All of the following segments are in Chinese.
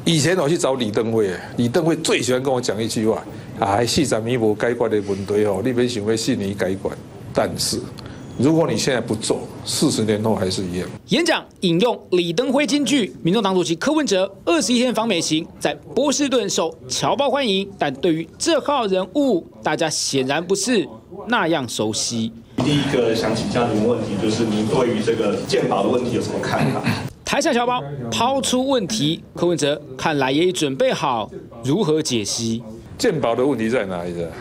以前我去找李登辉，李登辉最喜欢跟我讲一句话：啊，40年无解决的问题哦，你别想要4年解决。但是，如果你现在不做，40年后还是一样。 演讲引用李登辉金句，民众党主席柯文哲21天访美行，在波士顿受侨胞欢迎，但对于这号人物，大家显然不是那样熟悉。 第一个想请教您的问题，就是您对于这个健保的问题有什么看法？ 台下侨胞抛出问题，柯文哲看来也已准备好如何解析。 健保的问题在哪里呢？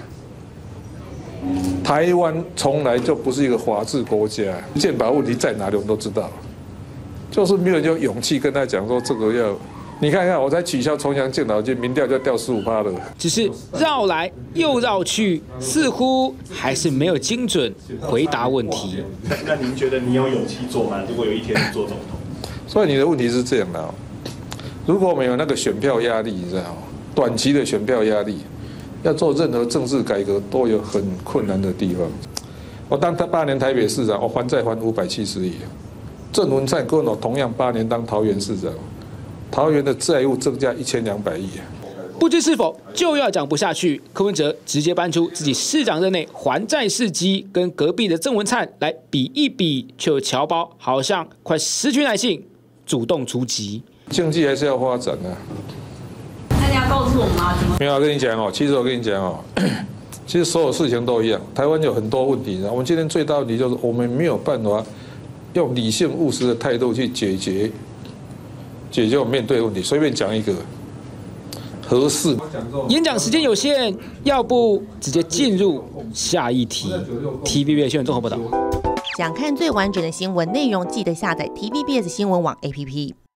台湾从来就不是一个法治国家，健保问题在哪里我们都知道，就是没有人有勇气跟他讲说这个要。你看看，我才取消重阳敬老金，民调就掉15%了。 只是绕来又绕去，似乎还是没有精准回答问题。 那您觉得你有勇气做吗？如果有一天你做总统？ 所以你的问题是这样的哦，如果没有那个选票压力，你知道吗？短期的选票压力，要做任何政治改革都有很困难的地方。我当8年台北市长，我还债还570亿。郑文灿跟我同样8年当桃园市长。桃园的债务增加1200亿， 不知是否就要讲不下去，柯文哲直接搬出自己市长任内还债事迹，跟隔壁的郑文灿来比一比，却有侨胞好像快失去耐性，主动出击。 经济还是要发展啊。 那你要告诉我吗？ 没有，我跟你讲哦，其实我跟你讲哦，其实所有事情都一样。台湾有很多问题，我们今天最大问题就是我们没有办法用理性务实的态度去解决我们面对的问题。随便讲一个合适。 演讲时间有限，要不直接进入下一题。TVBS 新闻综合报道。 想看最完整的新闻内容，记得下载 TVBS 新闻网 APP。